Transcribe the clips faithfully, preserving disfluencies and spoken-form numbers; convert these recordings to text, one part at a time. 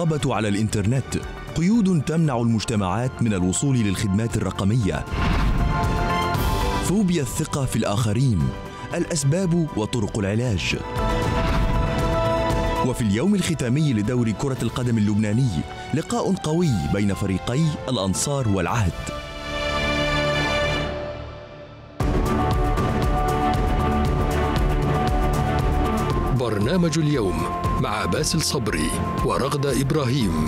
الرقابة على الإنترنت قيود تمنع المجتمعات من الوصول للخدمات الرقمية. فوبيا الثقة في الآخرين، الأسباب وطرق العلاج. وفي اليوم الختامي لدوري كرة القدم اللبناني لقاء قوي بين فريقي الأنصار والعهد. برنامج اليوم مع باسل صبري ورغدة إبراهيم.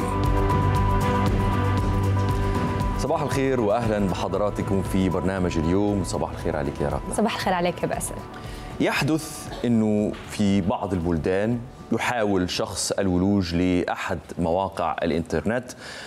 صباح الخير واهلا بحضراتكم في برنامج اليوم. صباح الخير عليك يا رغدة. صباح الخير عليك يا باسل. يحدث انه في بعض البلدان يحاول شخص الولوج لأحد مواقع الإنترنت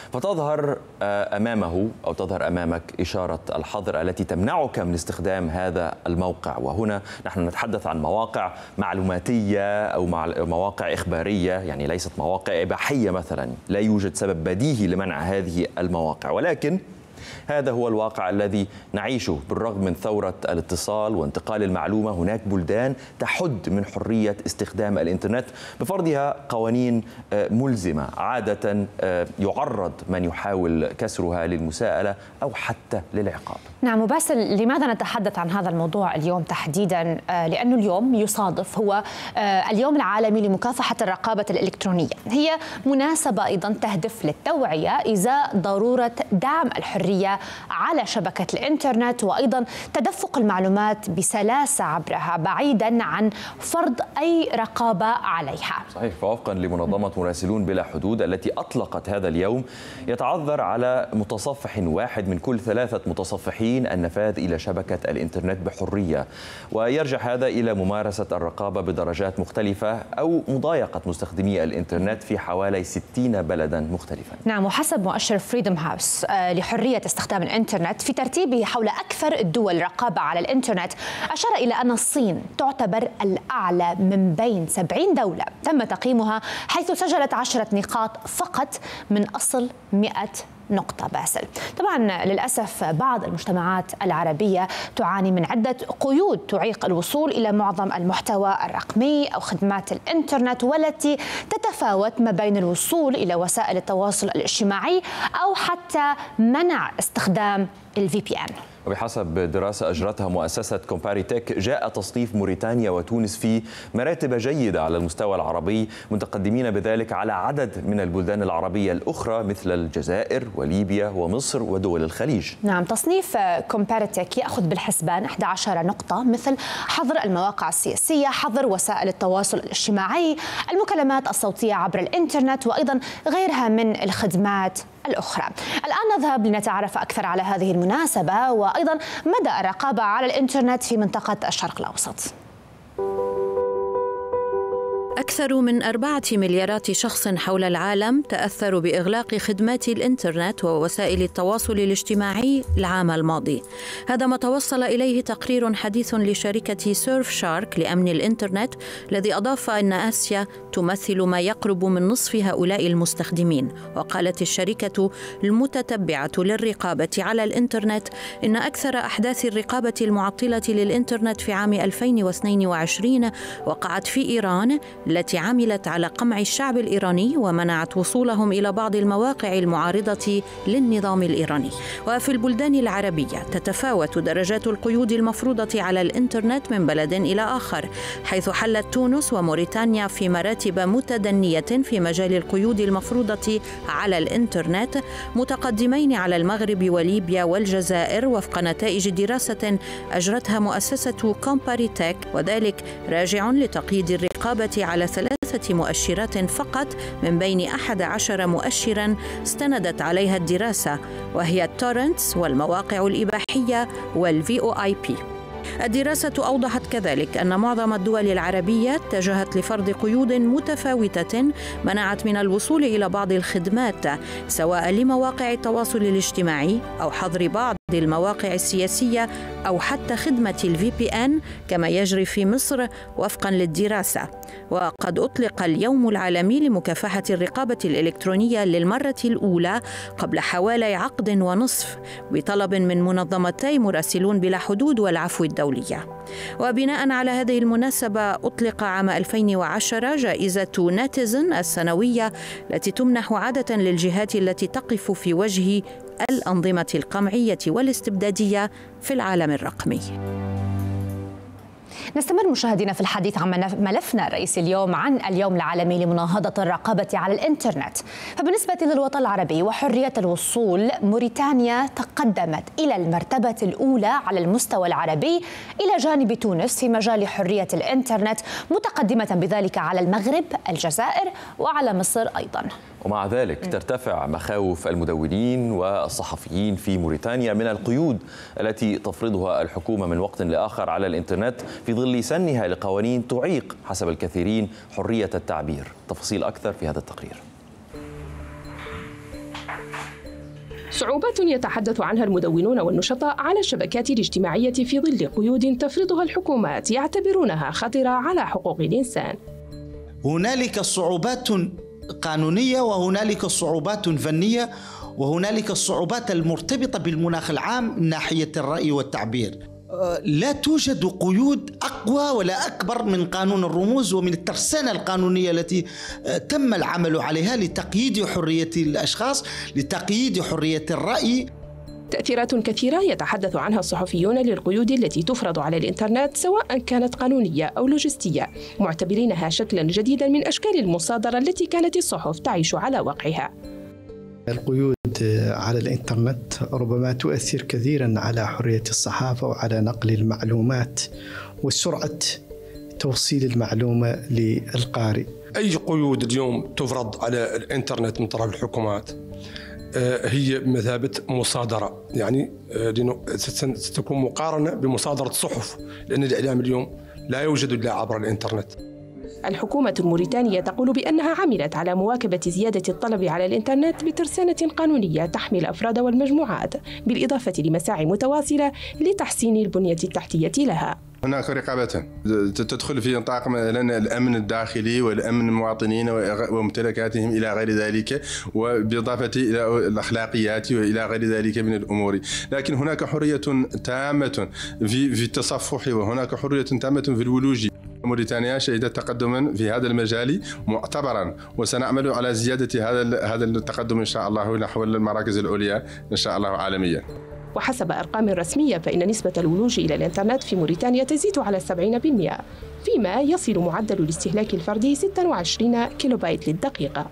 فتظهر أمامه أو تظهر أمامك إشارة الحظر التي تمنعك من استخدام هذا الموقع. وهنا نحن نتحدث عن مواقع معلوماتية أو مواقع إخبارية، يعني ليست مواقع إباحية مثلا. لا يوجد سبب بديهي لمنع هذه المواقع، ولكن هذا هو الواقع الذي نعيشه. بالرغم من ثورة الاتصال وانتقال المعلومة، هناك بلدان تحد من حرية استخدام الإنترنت بفرضها قوانين ملزمة. عادة يعرض من يحاول كسرها للمساءلة أو حتى للعقاب. نعم وباسل، لماذا نتحدث عن هذا الموضوع اليوم تحديدا؟ لأنه اليوم يصادف هو اليوم العالمي لمكافحة الرقابة الإلكترونية. هي مناسبة أيضا تهدف للتوعية إزاء ضرورة دعم الحرية على شبكة الإنترنت، وأيضا تدفق المعلومات بسلاسة عبرها بعيدا عن فرض أي رقابة عليها. صحيح. فوفقا لمنظمة مراسلون بلا حدود التي أطلقت هذا اليوم، يتعذر على متصفح واحد من كل ثلاثة متصفحين النفاذ إلى شبكة الإنترنت بحرية، ويرجع هذا إلى ممارسة الرقابة بدرجات مختلفة أو مضايقة مستخدمي الإنترنت في حوالي ستين بلدا مختلفا. نعم، وحسب مؤشر فريدم هاوس لحرية استخدام الإنترنت في ترتيبه حول أكثر الدول رقابة على الإنترنت، أشار إلى أن الصين تعتبر الأعلى من بين سبعين دولة تم تقييمها، حيث سجلت عشرة نقاط فقط من أصل مئة نقطة. باسل، طبعا للأسف بعض المجتمعات العربية تعاني من عدة قيود تعيق الوصول إلى معظم المحتوى الرقمي أو خدمات الإنترنت، والتي تتفاوت ما بين الوصول إلى وسائل التواصل الاجتماعي أو حتى منع استخدام الفي بي إن. وبحسب دراسة أجرتها مؤسسة كومباريتك، جاء تصنيف موريتانيا وتونس في مراتب جيدة على المستوى العربي، متقدمين بذلك على عدد من البلدان العربية الأخرى مثل الجزائر وليبيا ومصر ودول الخليج. نعم، تصنيف كومباريتك يأخذ بالحسبان إحدى عشرة نقطة، مثل حظر المواقع السياسية، حظر وسائل التواصل الاجتماعي، المكالمات الصوتية عبر الإنترنت، وأيضا غيرها من الخدمات الأخرى. الآن نذهب لنتعرف أكثر على هذه المناسبة وأيضا مدى الرقابة على الإنترنت في منطقة الشرق الأوسط. أكثر من أربعة مليارات شخص حول العالم تأثروا بإغلاق خدمات الإنترنت ووسائل التواصل الاجتماعي العام الماضي. هذا ما توصل إليه تقرير حديث لشركة سيرف شارك لأمن الإنترنت، الذي أضاف أن آسيا تمثل ما يقرب من نصف هؤلاء المستخدمين. وقالت الشركة المتتبعة للرقابة على الإنترنت إن أكثر أحداث الرقابة المعطلة للإنترنت في عام ألفين واثنين وعشرين وقعت في إيران، التي عملت على قمع الشعب الإيراني ومنعت وصولهم إلى بعض المواقع المعارضة للنظام الإيراني. وفي البلدان العربية تتفاوت درجات القيود المفروضة على الإنترنت من بلد إلى آخر، حيث حلت تونس وموريتانيا في مراتب متدنية في مجال القيود المفروضة على الإنترنت، متقدمين على المغرب وليبيا والجزائر وفق نتائج دراسة أجرتها مؤسسة كومباريتك، وذلك راجع لتقييد الرقابة على ثلاثة مؤشرات فقط من بين أحد عشر مؤشراً استندت عليها الدراسة، وهي التورنتس والمواقع الإباحية والفي أو آي بي. الدراسة أوضحت كذلك أن معظم الدول العربية اتجهت لفرض قيود متفاوتة منعت من الوصول إلى بعض الخدمات، سواء لمواقع التواصل الاجتماعي أو حظر بعض المواقع السياسية أو حتى خدمة الفي بي إن كما يجري في مصر وفقا للدراسة. وقد أطلق اليوم العالمي لمكافحة الرقابة الإلكترونية للمرة الأولى قبل حوالي عقد ونصف بطلب من منظمتي مراسلون بلا حدود والعفو الدولية. وبناء على هذه المناسبة أطلق عام ألفين وعشرة جائزة ناتيزن السنوية التي تمنح عادة للجهات التي تقف في وجه الأنظمة القمعية والاستبدادية في العالم الرقمي. نستمر مشاهدينا في الحديث عن ملفنا الرئيسي اليوم عن اليوم العالمي لمناهضة الرقابة على الإنترنت. فبالنسبة للوطن العربي وحرية الوصول، موريتانيا تقدمت إلى المرتبة الأولى على المستوى العربي إلى جانب تونس في مجال حرية الإنترنت، متقدمة بذلك على المغرب، الجزائر وعلى مصر أيضا. ومع ذلك ترتفع مخاوف المدونين والصحفيين في موريتانيا من القيود التي تفرضها الحكومة من وقت لآخر على الإنترنت في ظل سنها لقوانين تعيق حسب الكثيرين حرية التعبير. تفاصيل أكثر في هذا التقرير. صعوبات يتحدث عنها المدونون والنشطاء على الشبكات الاجتماعية في ظل قيود تفرضها الحكومات يعتبرونها خطرة على حقوق الإنسان. هنالك صعوبات قانونية وهنالك صعوبات فنية وهنالك الصعوبات المرتبطة بالمناخ العام من ناحية الرأي والتعبير. لا توجد قيود أقوى ولا أكبر من قانون الرموز ومن الترسانة القانونية التي تم العمل عليها لتقييد حرية الأشخاص، لتقييد حرية الرأي. تأثيرات كثيرة يتحدث عنها الصحفيون للقيود التي تفرض على الإنترنت سواء كانت قانونية أو لوجستية، معتبرينها شكلا جديدا من أشكال المصادرة التي كانت الصحف تعيش على وقعها. القيود على الإنترنت ربما تؤثر كثيرا على حرية الصحافة وعلى نقل المعلومات وسرعة توصيل المعلومة للقارئ. أي قيود اليوم تفرض على الإنترنت من طرف الحكومات هي بمثابة مصادرة، يعني ستكون مقارنة بمصادرة الصحف، لأن الإعلام اليوم لا يوجد إلا عبر الإنترنت. الحكومة الموريتانية تقول بأنها عملت على مواكبة زيادة الطلب على الإنترنت بترسانة قانونية تحمي الأفراد والمجموعات، بالإضافة لمساعي متواصلة لتحسين البنية التحتية لها. هناك رقابة تدخل في نطاق مثلا الأمن الداخلي والأمن المواطنين وممتلكاتهم إلى غير ذلك، وبإضافة إلى الأخلاقيات وإلى غير ذلك من الأمور. لكن هناك حرية تامة في في التصفح، وهناك حرية تامة في الولوج. موريتانيا شهدت تقدما في هذا المجال معتبرا، وسنعمل على زيادة هذا هذا التقدم إن شاء الله نحو المراكز العليا إن شاء الله عالميا. وحسب أرقام رسمية فإن نسبة الولوج إلى الإنترنت في موريتانيا تزيد على سبعين بالمئة، فيما يصل معدل الاستهلاك الفردي ستة وعشرين كيلوبايت للدقيقة.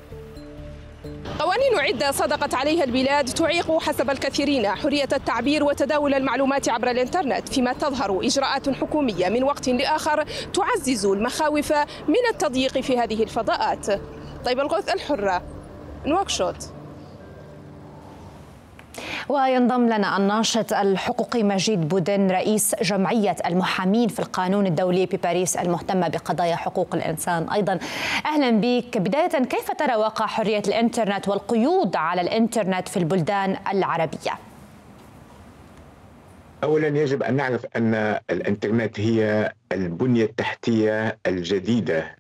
قوانين عدة صدقت عليها البلاد تعيق حسب الكثيرين حرية التعبير وتداول المعلومات عبر الإنترنت، فيما تظهر إجراءات حكومية من وقت لآخر تعزز المخاوف من التضييق في هذه الفضاءات. طيب الغوث، الحرة، نواكشوط. وينضم لنا الناشط الحقوقي مجيد بودن، رئيس جمعية المحامين في القانون الدولي بباريس المهتمة بقضايا حقوق الإنسان أيضا. أهلا بك. بداية، كيف ترى واقع حرية الإنترنت والقيود على الإنترنت في البلدان العربية؟ أولا يجب أن نعرف أن الإنترنت هي البنية التحتية الجديدة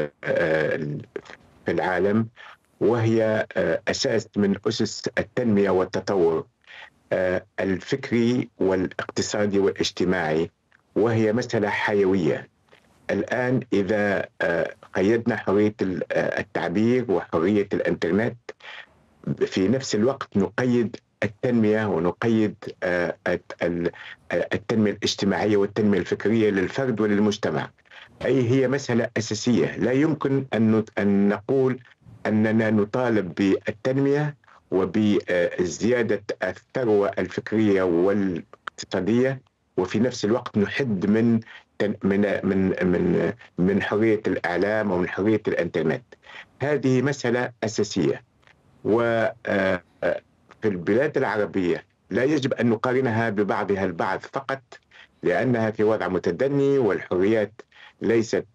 في العالم، وهي أساس من أسس التنمية والتطور الفكري والاقتصادي والاجتماعي، وهي مسألة حيوية. الآن إذا قيدنا حرية التعبير وحرية الإنترنت، في نفس الوقت نقيد التنمية ونقيد التنمية الاجتماعية والتنمية الفكرية للفرد وللمجتمع. أي هي مسألة أساسية. لا يمكن أن نقول أننا نطالب بالتنمية وبزيادة الثروة الفكرية والاقتصادية وفي نفس الوقت نحد من من من من من حرية الإعلام ومن حرية الإنترنت. هذه مسألة أساسية. وفي البلاد العربية لا يجب أن نقارنها ببعضها البعض فقط لأنها في وضع متدني، والحريات ليست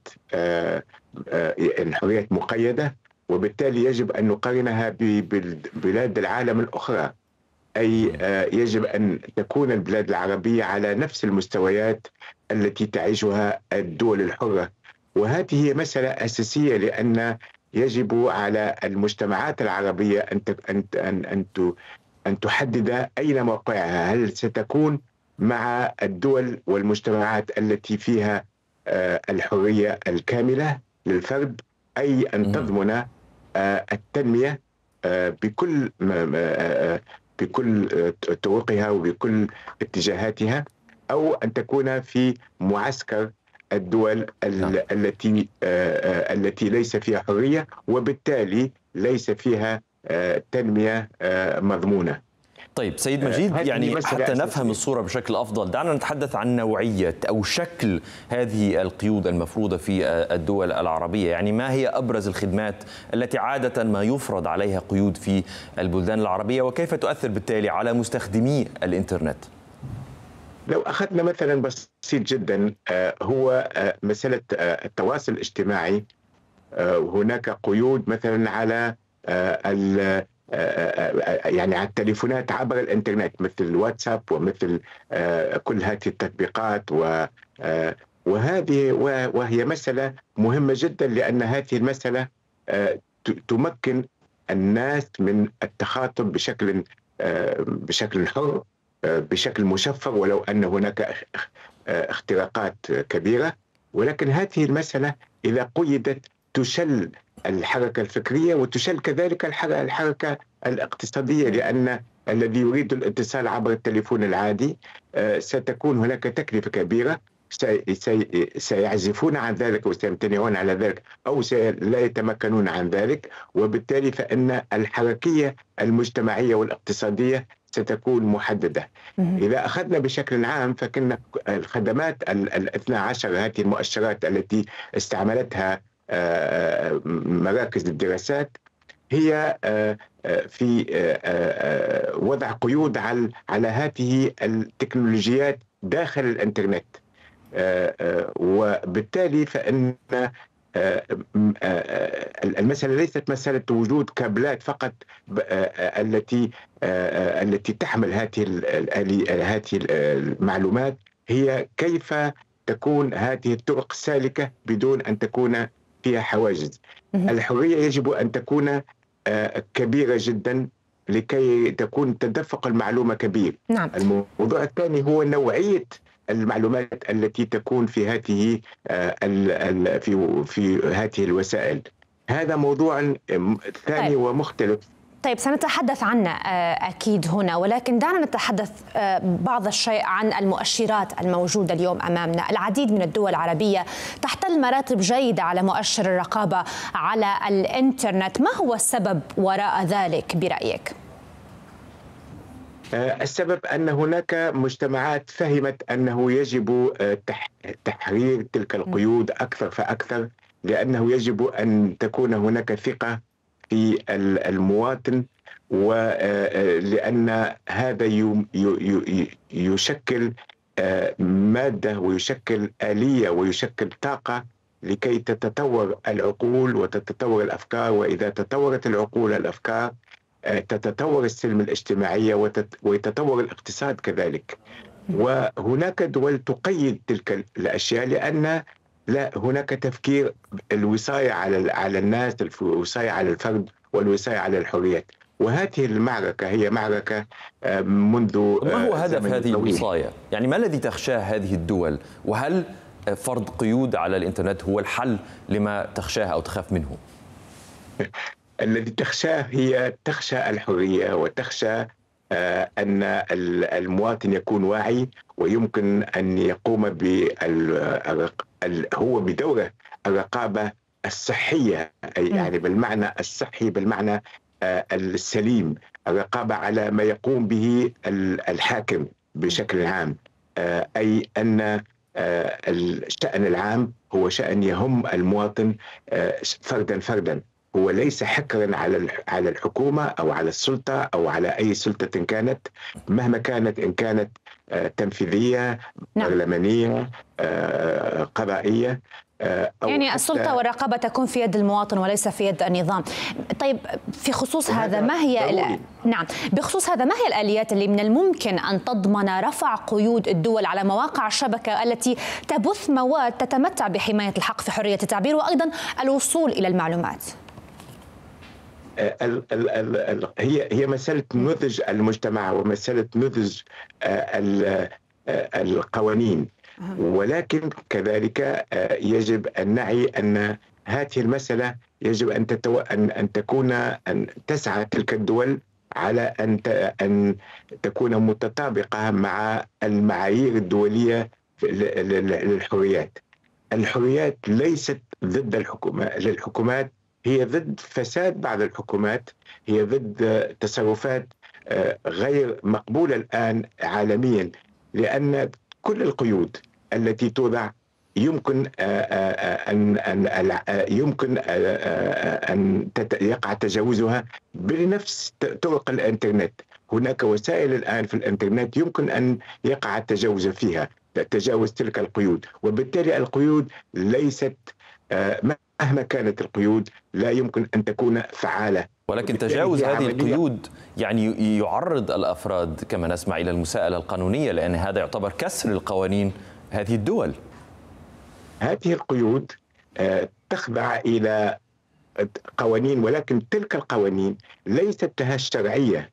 الحريات مقيدة، وبالتالي يجب أن نقارنها ببلاد العالم الأخرى أي يجب أن تكون البلاد العربية على نفس المستويات التي تعيشها الدول الحرة، وهذه هي مسألة أساسية، لأن يجب على المجتمعات العربية أن أن أن أن تحدد أين موقعها. هل ستكون مع الدول والمجتمعات التي فيها الحرية الكاملة للفرد، أي أن تضمن التنمية بكل بكل طرقها وبكل اتجاهاتها، أو أن تكون في معسكر الدول التي التي ليس فيها حرية وبالتالي ليس فيها تنمية مضمونة. طيب سيد مجيد، يعني حتى نفهم الصورة بشكل أفضل، دعنا نتحدث عن نوعية أو شكل هذه القيود المفروضة في الدول العربية. يعني ما هي أبرز الخدمات التي عادة ما يفرض عليها قيود في البلدان العربية، وكيف تؤثر بالتالي على مستخدمي الإنترنت؟ لو أخذنا مثلا بسيط جدا، هو مسألة التواصل الاجتماعي، هناك قيود مثلا على يعني على التليفونات عبر الانترنت مثل الواتساب ومثل كل هذه التطبيقات، وهذه وهي مسألة مهمة جدا، لأن هذه المسألة تمكن الناس من التخاطب بشكل بشكل حر، بشكل مشفر، ولو أن هناك اختراقات كبيرة. ولكن هذه المسألة إذا قيدت تشل الحركة الفكرية وتشل كذلك الحركة الاقتصادية، لأن الذي يريد الاتصال عبر التليفون العادي ستكون هناك تكلفة كبيرة، سيعزفون عن ذلك وسيمتنعون على ذلك أو لا يتمكنون عن ذلك، وبالتالي فإن الحركية المجتمعية والاقتصادية ستكون محددة. إذا أخذنا بشكل عام فكنا الخدمات الاثنى عشر، هذه المؤشرات التي استعملتها مراكز الدراسات، هي في وضع قيود على هذه التكنولوجيات داخل الإنترنت، وبالتالي فإن المسألة ليست مسألة وجود كابلات فقط التي التي تحمل هذه هذه المعلومات، هي كيف تكون هذه الطرق سالكة بدون أن تكون فيها حواجز. الحرية يجب أن تكون كبيرة جدا لكي تكون تدفق المعلومة كبير. نعم. الموضوع الثاني هو نوعية المعلومات التي تكون في هذه في في هذه الوسائل. هذا موضوع ثاني طيب. ومختلف. طيب سنتحدث عنه أكيد هنا، ولكن دعنا نتحدث بعض الشيء عن المؤشرات الموجودة اليوم أمامنا. العديد من الدول العربية تحتل مراتب جيدة على مؤشر الرقابة على الإنترنت، ما هو السبب وراء ذلك برأيك؟ السبب أن هناك مجتمعات فهمت أنه يجب تحرير تلك القيود أكثر فأكثر، لأنه يجب أن تكون هناك ثقة في المواطن، ولأن هذا يشكل مادة ويشكل آلية ويشكل طاقة لكي تتطور العقول وتتطور الأفكار، وإذا تطورت العقول والأفكار تتطور السلم الاجتماعية ويتطور الاقتصاد كذلك. وهناك دول تقيد تلك الأشياء لأن لا هناك تفكير الوصاية على على الناس، الوصاية على الفرد والوصاية على الحريات، وهذه المعركة هي معركة منذ ما هو هدف هذه الوصاية؟ يعني ما الذي تخشاه هذه الدول؟ وهل فرض قيود على الإنترنت هو الحل لما تخشاه أو تخاف منه؟ الذي تخشاه هي تخشى الحرية وتخشى أن المواطن يكون واعي ويمكن أن يقوم بال هو بدوره الرقابة الصحية، أي يعني بالمعنى الصحي، بالمعنى السليم، الرقابة على ما يقوم به الحاكم بشكل عام، أي أن الشأن العام هو شأن يهم المواطن فردا فردا، هو ليس حكرا على على الحكومة أو على السلطة أو على أي سلطة كانت مهما كانت، إن كانت تنفيذية، برلمانية، قضائية. يعني السلطة والرقابة تكون في يد المواطن وليس في يد النظام. طيب في خصوص هذا ما هي ال... نعم بخصوص هذا ما هي الآليات اللي من الممكن أن تضمن رفع قيود الدول على مواقع الشبكة التي تبث مواد تتمتع بحماية الحق في حرية التعبير وأيضا الوصول إلى المعلومات؟ ال ال ال هي هي مسألة نضج المجتمع ومسألة نضج القوانين، ولكن كذلك يجب أن نعي أن هذه المسألة يجب أن تتو... أن أن تكون أن تسعى تلك الدول على أن ت... أن تكون متطابقة مع المعايير الدولية للحريات. الحريات ليست ضد الحكومة للحكومات، هي ضد فساد بعض الحكومات، هي ضد تصرفات غير مقبولة الآن عالميا، لأن كل القيود التي توضع يمكن أن أن يمكن أن يقع تجاوزها بنفس طرق الإنترنت. هناك وسائل الآن في الإنترنت يمكن أن يقع التجاوز فيها، تجاوز تلك القيود، وبالتالي القيود ليست مهما كانت القيود لا يمكن أن تكون فعالة. ولكن تجاوز هذه القيود يعني يعرض الأفراد كما نسمع إلى المساءلة القانونية، لأن هذا يعتبر كسر القوانين هذه الدول. هذه القيود تخضع إلى قوانين، ولكن تلك القوانين ليست لها الشرعية.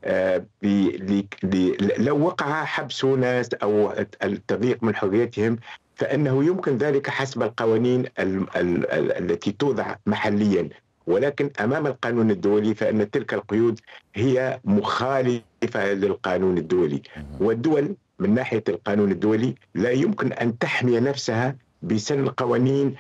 لو وقع حبس ناس أو التضييق من حريتهم فإنه يمكن ذلك حسب القوانين التي توضع محليا، ولكن أمام القانون الدولي فإن تلك القيود هي مخالفة للقانون الدولي، والدول من ناحية القانون الدولي لا يمكن أن تحمي نفسها بسن قوانين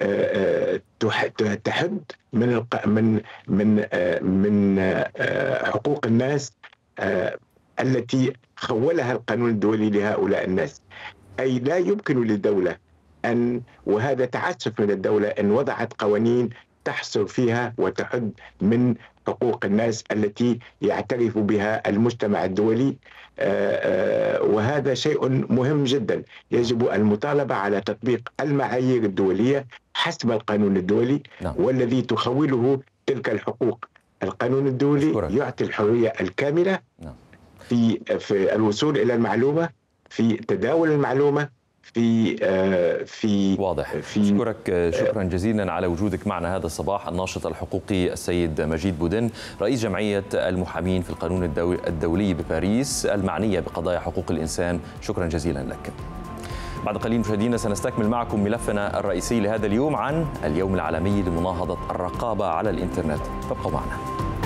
تحد من من من من حقوق الناس التي خولها القانون الدولي لهؤلاء الناس. أي لا يمكن للدولة أن، وهذا تعسف من الدولة، أن وضعت قوانين تحصر فيها وتحد من حقوق الناس التي يعترف بها المجتمع الدولي، وهذا شيء مهم جدا. يجب المطالبة على تطبيق المعايير الدولية حسب القانون الدولي، نعم. والذي تخوله تلك الحقوق. القانون الدولي شكرا. يعطي الحرية الكاملة، نعم. في في الوصول إلى المعلومة، في تداول المعلومة، في في واضح. في أشكرك شكرا جزيلا على وجودك معنا هذا الصباح، الناشط الحقوقي السيد مجيد بودن، رئيس جمعية المحامين في القانون الدولي بباريس المعنية بقضايا حقوق الإنسان. شكرا جزيلا لك. بعد قليل مشاهدينا سنستكمل معكم ملفنا الرئيسي لهذا اليوم عن اليوم العالمي لمناهضة الرقابة على الإنترنت، فابقوا معنا.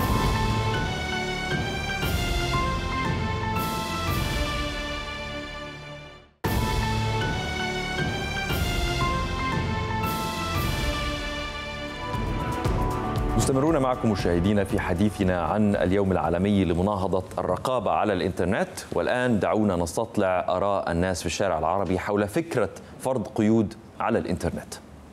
مستمرون معكم مشاهدينا في حديثنا عن اليوم العالمي لمناهضة الرقابة على الإنترنت، والآن دعونا نستطلع آراء الناس في الشارع العربي حول فكرة فرض قيود على الإنترنت.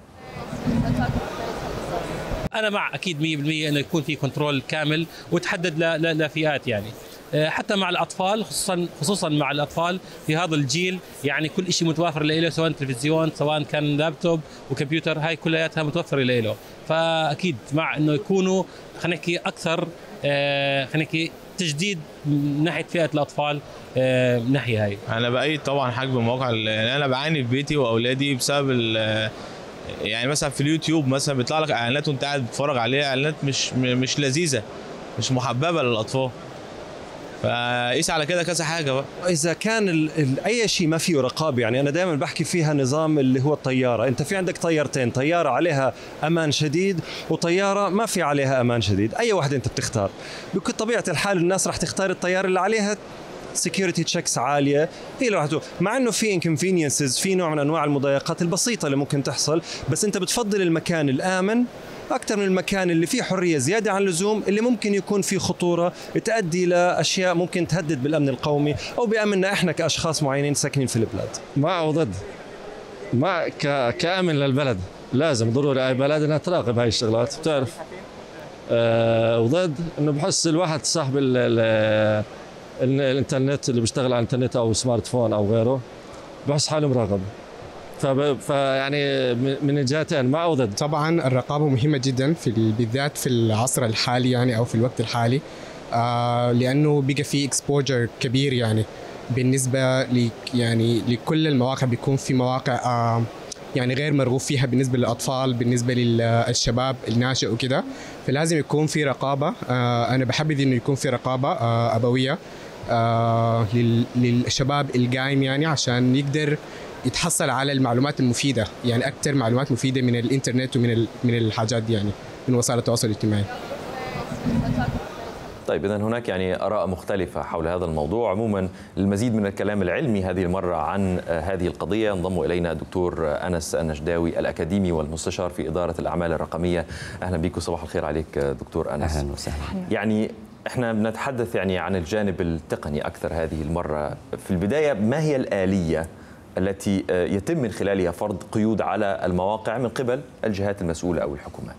أنا مع أكيد مية بالمية أنه يكون في كنترول كامل وتحدد لفئات، يعني حتى مع الأطفال، خصوصا خصوصا مع الأطفال في هذا الجيل، يعني كل شيء متوافر له، سواء تلفزيون سواء كان لابتوب وكمبيوتر، هاي كلياتها متوفرة له. فأكيد مع أنه يكونوا خلينا نحكي أكثر خلينا نحكي تجديد من ناحية فئة الأطفال من ناحية هاي. أنا بأيد طبعا حجم المواقع اللي أنا بعاني في بيتي وأولادي بسبب يعني مثلا في اليوتيوب مثلا بيطلع لك إعلانات وأنت قاعد بتتفرج عليها، إعلانات مش مش لذيذة، مش محببة للأطفال. فقيس على كده كذا حاجه بقى. اذا كان ال ال اي شيء ما فيه رقابه، يعني انا دائما بحكي فيها نظام اللي هو الطياره، انت في عندك طيارتين، طياره عليها امان شديد وطياره ما في عليها امان شديد، اي واحده انت بتختار؟ بكل طبيعه الحال الناس راح تختار الطياره اللي عليها سكيورتي تشيكس عاليه، هي اللي راح تروح، مع انه في انكونفينينسز، في نوع من انواع المضايقات البسيطه اللي ممكن تحصل، بس انت بتفضل المكان الامن أكثر من المكان اللي فيه حرية زيادة عن اللزوم، اللي ممكن يكون فيه خطورة تؤدي لأشياء ممكن تهدد بالأمن القومي أو بأمننا إحنا كأشخاص معينين ساكنين في البلاد. مع وضد، مع كأمن للبلد، لازم ضروري أي بلد إنها تراقب هاي الشغلات، بتعرف. أه وضد إنه بحس الواحد صاحب ال ال الإنترنت اللي بيشتغل على الإنترنت أو سمارت فون أو غيره بحس حاله مراقب. فيعني من الجهتين مع وضد. طبعا الرقابه مهمه جدا في بالذات في العصر الحالي يعني او في الوقت الحالي، آه لانه بقى في اكسبوجر كبير يعني بالنسبه ل يعني لكل المواقع. بيكون في مواقع آه يعني غير مرغوب فيها بالنسبه للاطفال، بالنسبه للشباب الناشئ وكده، فلازم يكون في رقابه. آه انا بحبذ انه يكون في رقابه آه ابويه آه للشباب القايم يعني عشان يقدر يتحصل على المعلومات المفيده، يعني اكثر معلومات مفيده من الانترنت ومن من الحاجات دي يعني من وسائل التواصل الاجتماعي. طيب إذن هناك يعني آراء مختلفة حول هذا الموضوع. عموما للمزيد من الكلام العلمي هذه المرة عن هذه القضية انضم إلينا الدكتور أنس النجداوي الأكاديمي والمستشار في إدارة الأعمال الرقمية. أهلا بك وصباح الخير عليك دكتور أنس. أهلا وسهلا. يعني احنا بنتحدث يعني عن الجانب التقني أكثر هذه المرة. في البداية ما هي الآلية التي يتم من خلالها فرض قيود على المواقع من قبل الجهات المسؤولة أو الحكومات؟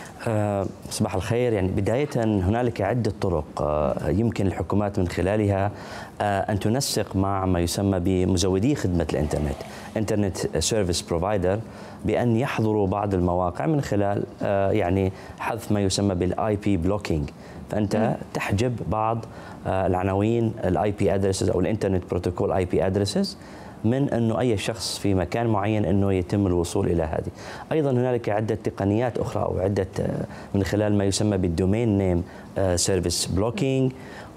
صباح الخير. يعني بداية هنالك عدة طرق يمكن الحكومات من خلالها أن تنسق مع ما يسمى بمزودي خدمة الإنترنت إنترنت سيرفيس بروفايدر بأن يحظروا بعض المواقع من خلال يعني حذف ما يسمى بالاي بي بلوكينج. فأنت تحجب بعض العناوين الاي بي ادريسز أو الانترنت بروتوكول اي بي ادريسز من أنه أي شخص في مكان معين أنه يتم الوصول إلى هذه. أيضا هنالك عدة تقنيات أخرى أو عدة من خلال ما يسمى بالدومين نيم سيرفيس بلوكينج،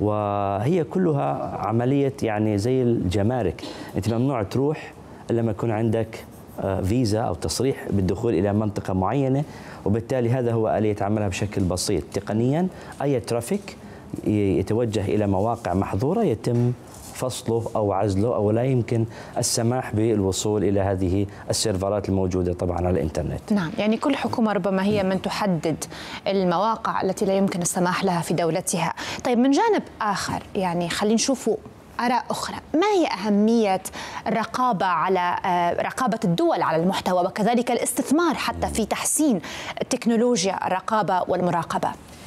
وهي كلها عملية يعني زي الجمارك. أنت ممنوع تروح إلا لما يكون عندك فيزا أو تصريح بالدخول إلى منطقة معينة، وبالتالي هذا هو آلية عملها بشكل بسيط. تقنيا أي ترافيك يتوجه إلى مواقع محظورة يتم فصله أو عزله أو لا يمكن السماح بالوصول إلى هذه السيرفرات الموجودة طبعا على الإنترنت. نعم، يعني كل حكومة ربما هي من تحدد المواقع التي لا يمكن السماح لها في دولتها. طيب من جانب آخر يعني خلينا نشوفوا آراء أخرى، ما هي أهمية الرقابة على رقابة الدول على المحتوى وكذلك الاستثمار حتى في تحسين تكنولوجيا الرقابة والمراقبة؟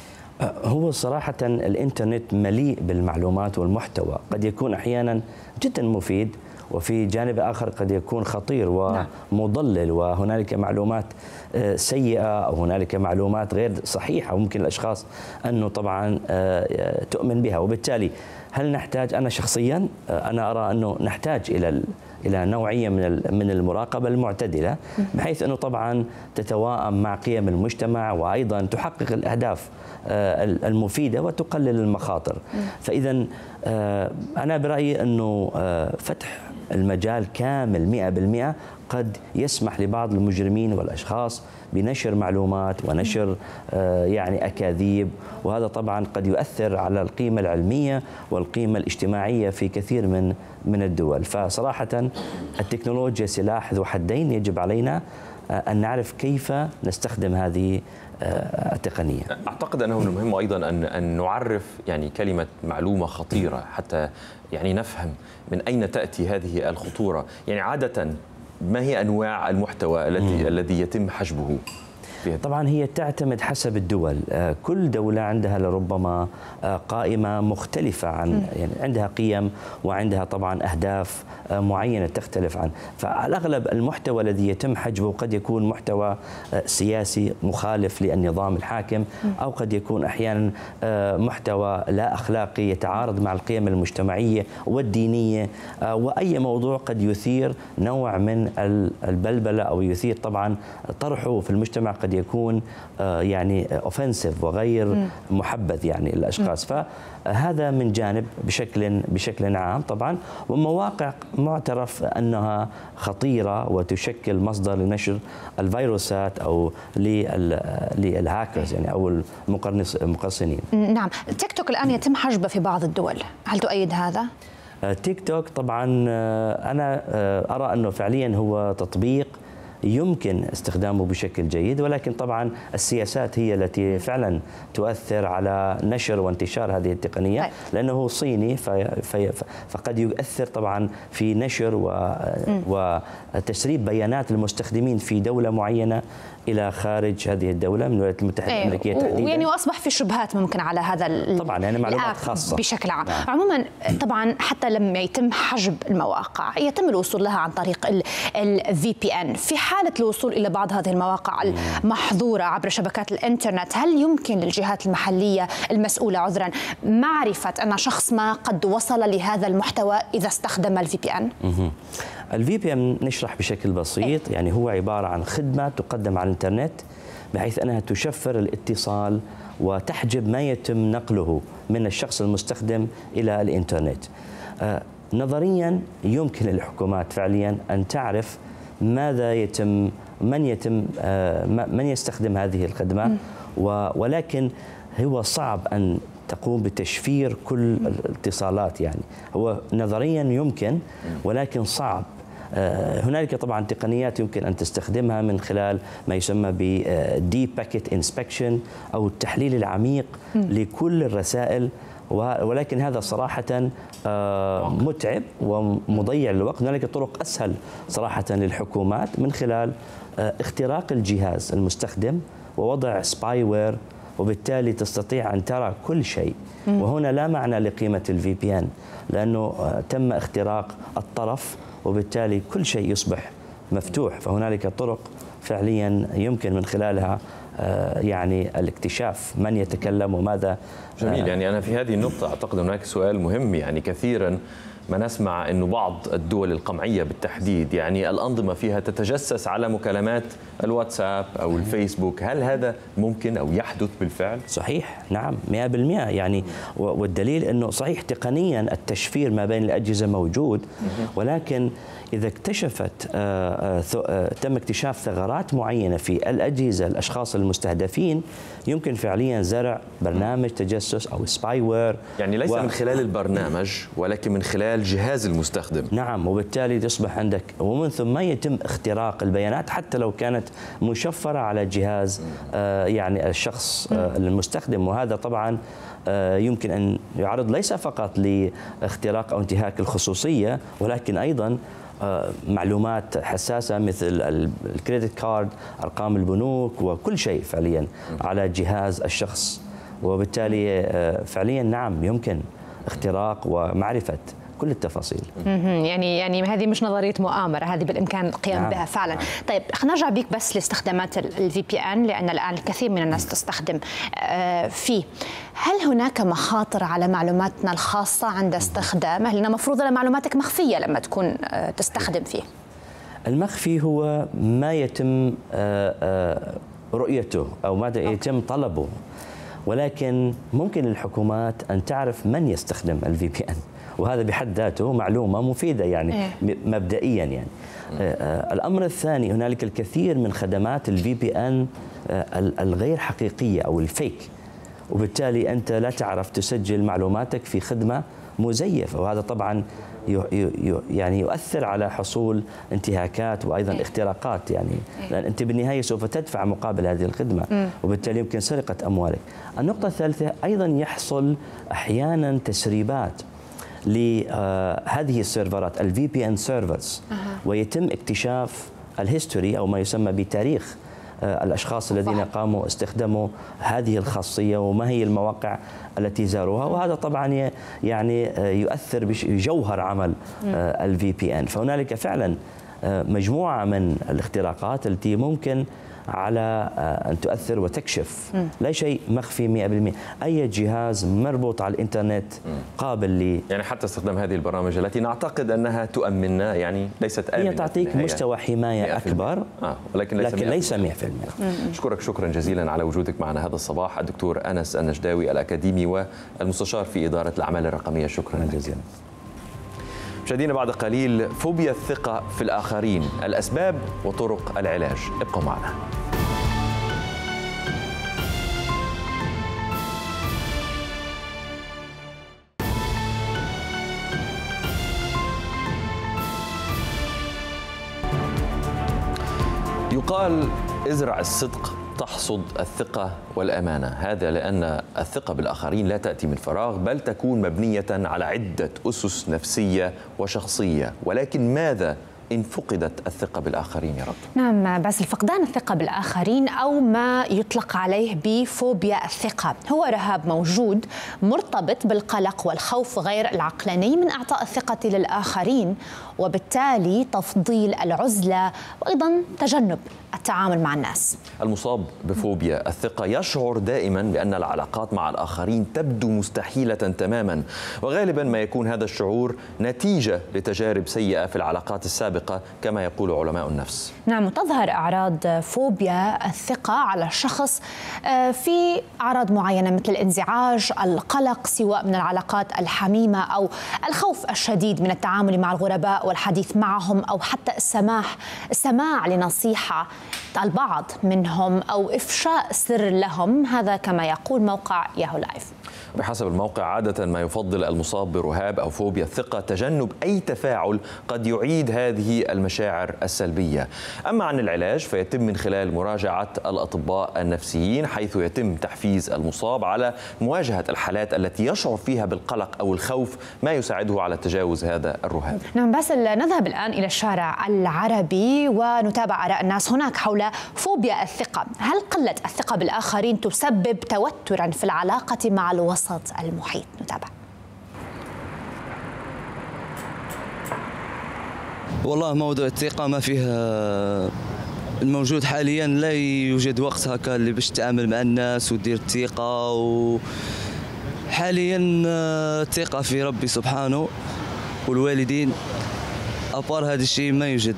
هو صراحة الإنترنت مليء بالمعلومات والمحتوى، قد يكون أحيانا جدا مفيد وفي جانب آخر قد يكون خطير ومضلل، وهنالك معلومات سيئة أو هنالك معلومات غير صحيحة وممكن الأشخاص أنه طبعا تؤمن بها. وبالتالي هل نحتاج، أنا شخصيا أنا أرى أنه نحتاج إلى إلى نوعية من من المراقبة المعتدلة بحيث أنه طبعا تتواءم مع قيم المجتمع وأيضا تحقق الأهداف المفيدة وتقلل المخاطر. فإذا أنا برأيي أنه فتح المجال كامل مئة بالمئة قد يسمح لبعض المجرمين والأشخاص بنشر معلومات ونشر يعني أكاذيب، وهذا طبعا قد يؤثر على القيمة العلمية والقيمة الاجتماعية في كثير من من الدول. فصراحة التكنولوجيا سلاح ذو حدين، يجب علينا أن نعرف كيف نستخدم هذه التقنية. أعتقد أنه من المهم أيضا أن أن نعرف يعني كلمة معلومة خطيرة حتى يعني نفهم من أين تأتي هذه الخطورة. يعني عادة ما هي أنواع المحتوى الذي الذي يتم حجبه؟ طبعا هي تعتمد حسب الدول، كل دولة عندها لربما قائمة مختلفة عن يعني عندها قيم وعندها طبعا أهداف معينة تختلف عن، فعلى الأغلب المحتوى الذي يتم حجبه قد يكون محتوى سياسي مخالف للنظام الحاكم، أو قد يكون أحيانا محتوى لا أخلاقي يتعارض مع القيم المجتمعية والدينية، وأي موضوع قد يثير نوع من البلبلة أو يثير طبعا طرحه في المجتمع قد يكون يعني اوفنسيف وغير محبذ يعني الاشخاص. فهذا من جانب بشكل بشكل عام طبعا، ومواقع معترف انها خطيره وتشكل مصدر لنشر الفيروسات او للهاكرز يعني او المقرصنين. نعم، تيك توك الان يتم حجبه في بعض الدول، هل تؤيد هذا؟ تيك توك طبعا انا ارى انه فعليا هو تطبيق يمكن استخدامه بشكل جيد، ولكن طبعا السياسات هي التي فعلا تؤثر على نشر وانتشار هذه التقنية. طيب. لأنه صيني في في فقد يؤثر طبعا في نشر وتسريب بيانات المستخدمين في دولة معينة إلى خارج هذه الدولة من الولايات المتحدة أيه. الأمريكية تحديدا. يعني وأصبح في شبهات ممكن على هذا طبعا يعني معلومات خاصة بشكل عام. نعم. عموما طبعا حتى لما يتم حجب المواقع يتم الوصول لها عن طريق ال في بي إن. في حالة الوصول إلى بعض هذه المواقع المحظورة عبر شبكات الإنترنت، هل يمكن للجهات المحلية المسؤولة عذرا معرفة أن شخص ما قد وصل لهذا المحتوى إذا استخدم ال في بي إن؟ ال في بي إن نشرح بشكل بسيط. يعني هو عبارة عن خدمة تقدم على الإنترنت بحيث أنها تشفر الاتصال وتحجب ما يتم نقله من الشخص المستخدم إلى الإنترنت. آه نظريا يمكن للحكومات فعليا أن تعرف ماذا يتم من يتم آه من يستخدم هذه الخدمة، ولكن هو صعب أن تقوم بتشفير كل الاتصالات. يعني هو نظريا يمكن ولكن صعب. هنالك طبعا تقنيات يمكن أن تستخدمها من خلال ما يسمى ب دي باكيت انسبكشن أو التحليل العميق لكل الرسائل، ولكن هذا صراحة متعب ومضيع للوقت. هنالك طرق أسهل صراحة للحكومات من خلال اختراق الجهاز المستخدم ووضع سباي وير، وبالتالي تستطيع أن ترى كل شيء. وهنا لا معنى لقيمة الفي بي إن لأنه تم اختراق الطرف، وبالتالي كل شيء يصبح مفتوح. فهنالك طرق فعليا يمكن من خلالها يعني الاكتشاف من يتكلم وماذا. جميل. يعني أنا في هذه النقطة أعتقد هناك سؤال مهم. يعني كثيرا ما نسمع أنه بعض الدول القمعية بالتحديد يعني الأنظمة فيها تتجسس على مكالمات الواتساب أو الفيسبوك. هل هذا ممكن أو يحدث بالفعل؟ صحيح، نعم، مئة بالمئة. يعني والدليل أنه صحيح تقنيا التشفير ما بين الأجهزة موجود، ولكن إذا اكتشفت تم اكتشاف ثغرات معينة في الأجهزة الأشخاص المستهدفين، يمكن فعليا زرع برنامج تجسس أو سباي وير. يعني ليس و... من خلال البرنامج ولكن من خلال جهاز المستخدم. نعم، وبالتالي تصبح عندك ومن ثم يتم اختراق البيانات حتى لو كانت مشفرة على جهاز آه يعني الشخص آه المستخدم. وهذا طبعا آه يمكن أن يعرض ليس فقط لاختراق أو انتهاك الخصوصية، ولكن أيضا معلومات حساسة مثل الكريدت كارد، أرقام البنوك وكل شيء فعليا على جهاز الشخص. وبالتالي فعليا نعم يمكن اختراق ومعرفة كل التفاصيل. يعني يعني هذه مش نظريه مؤامره، هذه بالامكان القيام نعم. بها فعلا. نعم. طيب خلينا نرجع بيك بس لاستخدامات الفي بي ان، لان الان الكثير من الناس تستخدم فيه. هل هناك مخاطر على معلوماتنا الخاصه عند استخدامه؟ لان المفروض ان معلوماتك مخفيه لما تكون تستخدم فيه. المخفي هو ما يتم رؤيته او ما يتم طلبه، ولكن ممكن للحكومات ان تعرف من يستخدم الفي بي ان، وهذا بحد ذاته معلومة مفيدة يعني إيه؟ مبدئيا يعني. آه الأمر الثاني، هنالك الكثير من خدمات الفي بي ان آه الغير حقيقية أو الفيك، وبالتالي أنت لا تعرف تسجل معلوماتك في خدمة مزيفة، وهذا طبعا يعني يؤثر على حصول انتهاكات وأيضا إيه؟ اختراقات يعني إيه؟ لأن أنت بالنهاية سوف تدفع مقابل هذه الخدمة، م. وبالتالي يمكن سرقة أموالك. النقطة الثالثة، أيضا يحصل أحيانا تسريبات لهذه السيرفرات الفي بي ان سيرفرز، ويتم اكتشاف الهيستوري او ما يسمى بتاريخ الاشخاص الذين قاموا استخدموا هذه الخاصيه وما هي المواقع التي زاروها، وهذا طبعا يعني يؤثر بجوهر عمل الفي بي ان. فهنالك فعلا مجموعه من الاختراقات التي ممكن على أن تؤثر وتكشف. م. لا شيء مخفي مئة بالمئة. أي جهاز مربوط على الإنترنت قابل ل يعني حتى استخدام هذه البرامج التي نعتقد أنها تؤمننا، يعني ليست آمنة، هي تعطيك مستوى حماية أكبر، آه. ولكن ليس, لكن ليس مئة بالمئة. أشكرك شكرا جزيلا على وجودك معنا هذا الصباح الدكتور أنس النجداوي، الأكاديمي والمستشار في إدارة الأعمال الرقمية. شكرا جزيلا. مشاهدينا بعد قليل فوبيا الثقة في الآخرين، الأسباب وطرق العلاج. ابقوا معنا. يقال ازرع الصدق تحصد الثقة والأمانة، هذا لأن الثقة بالآخرين لا تأتي من فراغ بل تكون مبنية على عدة أسس نفسية وشخصية. ولكن ماذا إن فقدت الثقة بالآخرين يا رب؟ نعم، بس الفقدان الثقة بالآخرين أو ما يطلق عليه بفوبيا الثقة هو رهاب موجود مرتبط بالقلق والخوف غير العقلاني من إعطاء الثقة للآخرين، وبالتالي تفضيل العزلة وأيضا تجنب التعامل مع الناس. المصاب بفوبيا الثقة يشعر دائما بأن العلاقات مع الآخرين تبدو مستحيلة تماما، وغالبا ما يكون هذا الشعور نتيجة لتجارب سيئة في العلاقات السابقة كما يقول علماء النفس. نعم، وتظهر أعراض فوبيا الثقة على الشخص في أعراض معينة مثل الانزعاج، القلق سواء من العلاقات الحميمة أو الخوف الشديد من التعامل مع الغرباء والحديث معهم، أو حتى السماح السماع لنصيحة البعض منهم أو إفشاء سر لهم، هذا كما يقول موقع ياهو لايف. بحسب الموقع عادة ما يفضل المصاب برهاب أو فوبيا الثقة تجنب أي تفاعل قد يعيد هذه المشاعر السلبية. أما عن العلاج فيتم من خلال مراجعة الأطباء النفسيين، حيث يتم تحفيز المصاب على مواجهة الحالات التي يشعر فيها بالقلق أو الخوف، ما يساعده على تجاوز هذا الرهاب. نعم باسل، نذهب الآن إلى الشارع العربي ونتابع آراء الناس هناك حول فوبيا الثقة. هل قلة الثقة بالآخرين تسبب توترا في العلاقة مع الوسط المحيط؟ نتابع. والله موضوع الثقة ما فيها، الموجود حاليا لا يوجد وقت هكا اللي باش تتعامل مع الناس ودير الثقة، وحاليا الثقة في ربي سبحانه والوالدين، أبار هذا الشيء ما يوجد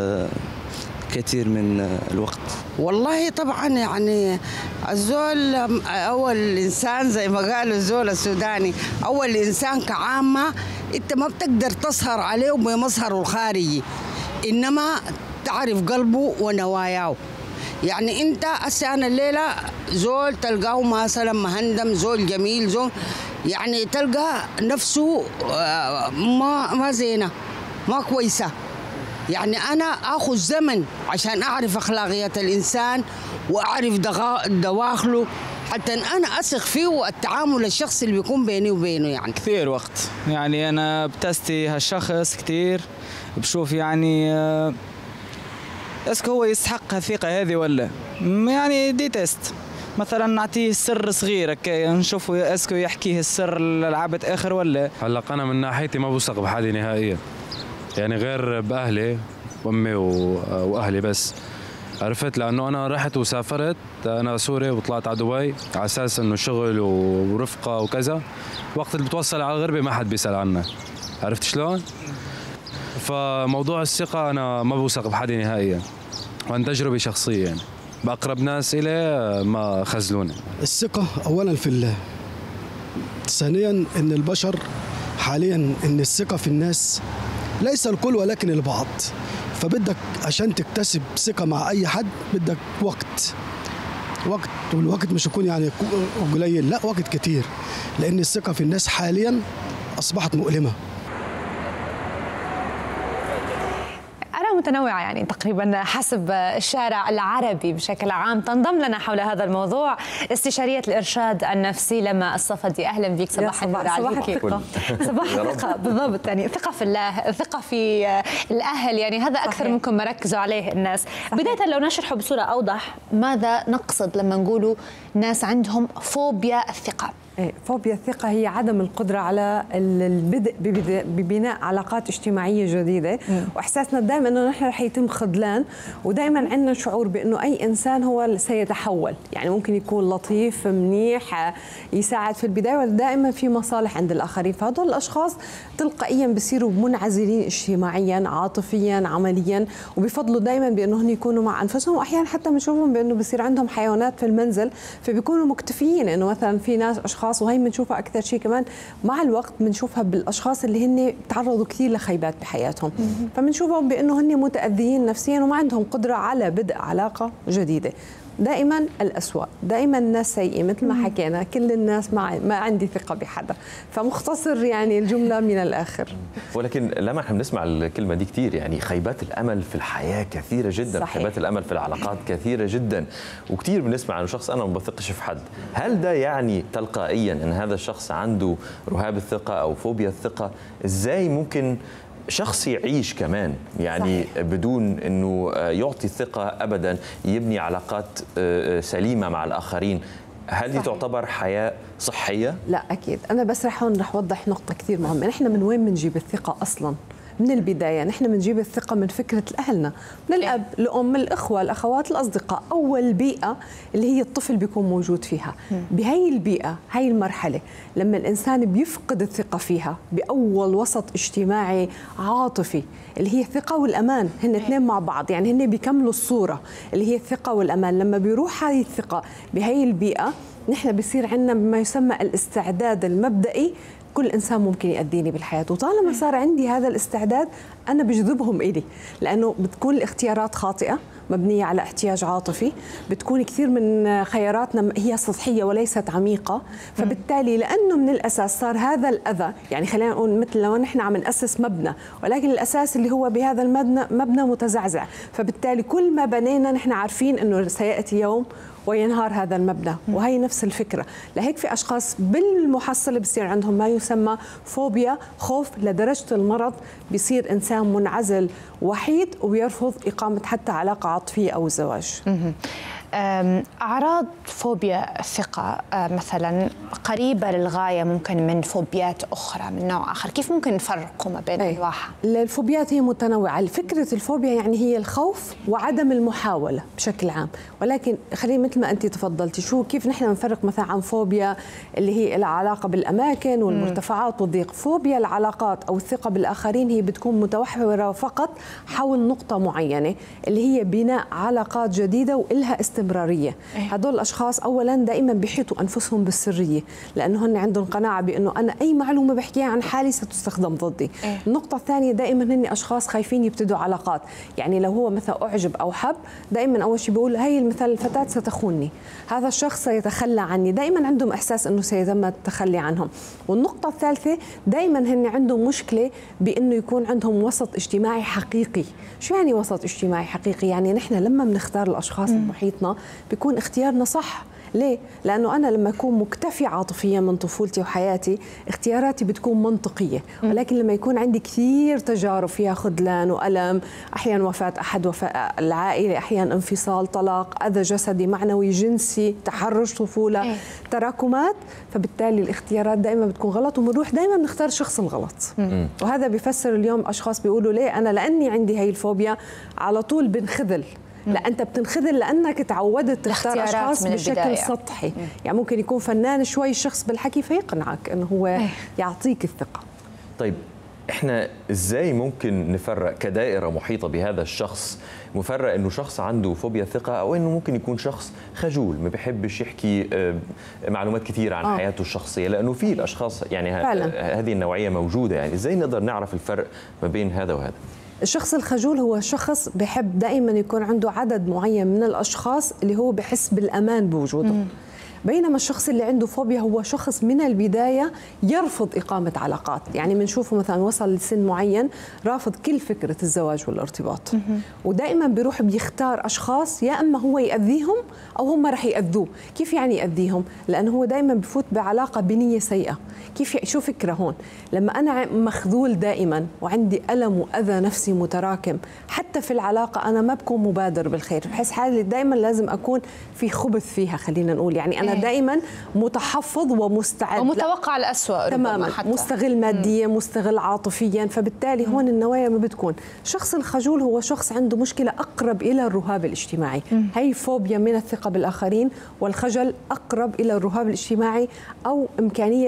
كثير من الوقت. والله طبعا يعني الزول اول انسان زي ما قالوا الزول السوداني، اول انسان كعامه انت ما بتقدر تسهر عليه بمظهره الخارجي، انما تعرف قلبه ونواياه. يعني انت هسه انا الليله زول تلقاه مثلا مهندم، زول جميل، زول يعني تلقى نفسه ما ما زينه، ما كويسه. يعني أنا أخذ زمن عشان أعرف أخلاقيات الإنسان وأعرف دواخله حتى أنا أثق فيه والتعامل الشخصي اللي بيكون بيني وبينه. يعني كثير وقت، يعني أنا بتستي هالشخص كثير، بشوف يعني اسكو هو يستحق الثقة هذه ولا، يعني دي تيست مثلا نعطيه سر صغير نشوفه اسكو يحكيه السر للعبد آخر ولا. هلا أنا من ناحيتي ما بوثق بحالي نهائيا، يعني غير بأهلي وأمي وأهلي بس، عرفت؟ لأنه أنا رحت وسافرت، أنا سوري وطلعت على دبي على أساس إنه شغل ورفقة وكذا، وقت اللي بتوصل على الغربة ما حد بيسأل عنك، عرفت شلون؟ فموضوع الثقة أنا ما بوثق بحالي نهائيا، وعن تجربة شخصية يعني بأقرب ناس إلي ما خذلوني. الثقة أولا في الله، ثانيا إن البشر حاليا إن الثقة في الناس ليس الكل ولكن البعض، فبدك عشان تكتسب ثقة مع أي حد بدك وقت وقت والوقت مش يكون يعني قليل، لا وقت كتير، لأن الثقة في الناس حاليا أصبحت مؤلمة. متنوعة يعني تقريبا حسب الشارع العربي بشكل عام. تنضم لنا حول هذا الموضوع استشارية الإرشاد النفسي لما الصفدي. أهلا بك، صباح النور عليك. صباح الثقة بالضبط، يعني ثقة في الله، ثقة في الأهل، يعني هذا أكثر صحيح. منكم ما ركزوا عليه الناس. صحيح. بداية لو نشرحه بصورة أوضح، ماذا نقصد لما نقولوا ناس عندهم فوبيا الثقة؟ فوبيا الثقة هي عدم القدرة على البدء ببناء علاقات اجتماعية جديدة، وإحساسنا دائما أنه نحن رح يتم خذلان، ودائما عندنا شعور بأنه أي إنسان هو سيتحول، يعني ممكن يكون لطيف منيح يساعد في البداية، ودائما في مصالح عند الآخرين، فهذول الأشخاص تلقائيا بيصيروا منعزلين اجتماعيا عاطفيا عمليا، وبيفضلوا دائما بأنهم يكونوا مع أنفسهم، وأحيانا حتى بنشوفهم بأنه بيصير عندهم حيوانات في المنزل، فبيكونوا مكتفيين. إنه مثلا في ناس أشخاص، وهي بنشوفها أكثر شيء كمان مع الوقت، بنشوفها بالأشخاص اللي هن تعرضوا كثير لخيبات بحياتهم، فبنشوفهم بأنه هن متأذيين نفسيا وما عندهم قدرة على بدء علاقة جديدة. دائما الأسوأ، دائما الناس سيئة مثل ما حكينا، كل الناس ما ما عندي ثقة بحدا، فمختصر يعني الجملة من الآخر. ولكن لما احنا بنسمع الكلمة دي كتير، يعني خيبات الأمل في الحياة كثيرة جدا، صحيح. خيبات الأمل في العلاقات كثيرة جدا، وكتير بنسمع عن شخص أنا ما بثقش في حد. هل ده يعني تلقائيا أن هذا الشخص عنده رهاب الثقة أو فوبيا الثقة؟ إزاي ممكن شخص يعيش كمان يعني صحيح. بدون أنه يعطي الثقة أبدا، يبني علاقات سليمة مع الآخرين؟ هل دي تعتبر حياة صحية؟ لا أكيد. أنا بس رح هون رح أوضح نقطة كثير مهمة. نحن من وين بنجيب الثقة أصلاً؟ من البداية نحن بنجيب الثقة من فكرة أهلنا، من الأب، الأم، الإخوة، الأخوات، الأصدقاء. أول بيئة اللي هي الطفل بيكون موجود فيها. بهي البيئة، هاي المرحلة لما الإنسان بيفقد الثقة فيها بأول وسط اجتماعي عاطفي اللي هي الثقة والأمان، هن اثنين مع بعض، يعني هن بيكملوا الصورة اللي هي الثقة والأمان. لما بيروح هاي الثقة بهي البيئة نحن بيصير عندنا ما يسمى الاستعداد المبدئي، كل إنسان ممكن يأذيني بالحياة، وطالما صار عندي هذا الاستعداد أنا بجذبهم إلي، لأنه بتكون الاختيارات خاطئة مبنية على احتياج عاطفي، بتكون كثير من خياراتنا هي سطحية وليست عميقة، فبالتالي لأنه من الأساس صار هذا الأذى، يعني خلينا نقول مثل لو نحن عم نأسس مبنى، ولكن الأساس اللي هو بهذا المبنى مبنى متزعزع، فبالتالي كل ما بنينا نحن عارفين أنه سيأتي يوم وينهار هذا المبنى، وهي نفس الفكرة. لهيك في أشخاص بالمحصلة بصير عندهم ما يسمى فوبيا، خوف لدرجة المرض، بيصير إنسان منعزل وحيد وبيرفض إقامة حتى علاقة عاطفية أو زواج. أعراض فوبيا الثقة مثلا قريبة للغاية ممكن من فوبيات أخرى من نوع آخر، كيف ممكن نفرقوا ما بين أنواعها؟ الفوبيات هي متنوعة. فكرة الفوبيا يعني هي الخوف وعدم المحاولة بشكل عام، ولكن خلينا مثل ما أنت تفضلتي، شو كيف نحن نفرق مثلا عن فوبيا اللي هي العلاقة بالأماكن والمرتفعات والضيق. فوبيا العلاقات أو الثقة بالآخرين هي بتكون متوحورة فقط حول نقطة معينة اللي هي بناء علاقات جديدة وإلها استمرارية. هدول الأشخاص أولا دائما بيحيطوا أنفسهم بالسرية، لأنه هن عندهم قناعة بأنه أنا أي معلومة بحكيها عن حالي ستستخدم ضدي. النقطة الثانية دائما هن أشخاص خايفين يبتدوا علاقات، يعني لو هو مثلا أعجب أو حب دائما أول شيء بيقول هي مثلا الفتاة ستخونني، هذا الشخص سيتخلى عني، دائما عندهم إحساس أنه سيتم التخلي عنهم. والنقطة الثالثة دائما هن عندهم مشكلة بأنه يكون عندهم وسط اجتماعي حقيقي. شو يعني وسط اجتماعي حقيقي؟ يعني نحن لما بنختار الأشخاص المحيطنا بيكون اختيارنا صح. ليه؟ لأنه أنا لما أكون مكتفي عاطفيا من طفولتي وحياتي اختياراتي بتكون منطقية، ولكن لما يكون عندي كثير تجارب فيها خذلان وألم، أحيانا وفاة أحد، وفاة العائلة، أحيانا انفصال، طلاق، أذى جسدي، معنوي، جنسي، تحرش، طفولة، إيه؟ تراكمات، فبالتالي الاختيارات دائما بتكون غلط، وبنروح دائما نختار الشخص الغلط. مم. وهذا بيفسر اليوم أشخاص بيقولوا ليه أنا لأني عندي هاي الفوبيا على طول بنخذل. لا أنت بتنخذل لأنك تعودت تختار أشخاص بشكل سطحي. مم. يعني ممكن يكون فنان شوي الشخص بالحكي فيقنعك أنه هو أيه. يعطيك الثقة. طيب إحنا إزاي ممكن نفرق كدائرة محيطة بهذا الشخص، مفرق إنه شخص عنده فوبيا ثقة أو إنه ممكن يكون شخص خجول ما بيحبش يحكي معلومات كثيرة عن آه. حياته الشخصية، لأنه في الأشخاص يعني هذه النوعية موجودة. يعني إزاي نقدر نعرف الفرق ما بين هذا وهذا؟ الشخص الخجول هو شخص بحب دائما يكون عنده عدد معين من الأشخاص اللي هو بحس بالأمان بوجودهم. بينما الشخص اللي عنده فوبيا هو شخص من البداية يرفض إقامة علاقات، يعني بنشوفه مثلا وصل لسن معين رافض كل فكرة الزواج والارتباط، ودائما بيروح بيختار أشخاص يا أما هو يأذيهم أو هم رح يأذوه. كيف يعني يأذيهم؟ لأنه هو دائما بفوت بعلاقة بنية سيئة. كيف شو فكرة هون؟ لما أنا مخذول دائما وعندي ألم وأذى نفسي متراكم، حتى في العلاقة أنا ما بكون مبادر بالخير، بحس حالي دائما لازم أكون في خبث فيها، خلينا نقول يعني أنا دائما متحفظ ومستعد ومتوقع الأسوأ تماما، حتى. مستغل ماديا، مستغل عاطفيا، فبالتالي هون النوايا ما بتكون. الشخص الخجول هو شخص عنده مشكلة أقرب إلى الرهاب الاجتماعي. مم. هي فوبيا من الثقة بالآخرين، والخجل أقرب إلى الرهاب الاجتماعي أو إمكانية بناء